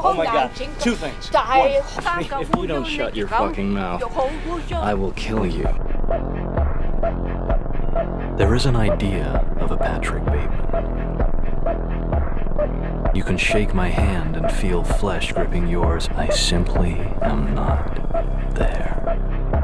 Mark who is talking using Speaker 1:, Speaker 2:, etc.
Speaker 1: Oh my God, two things. One,
Speaker 2: if you don't shut your fucking mouth, I will kill you. There is an idea of a Patrick Bateman. You can shake my hand and feel flesh gripping yours. I simply am not there.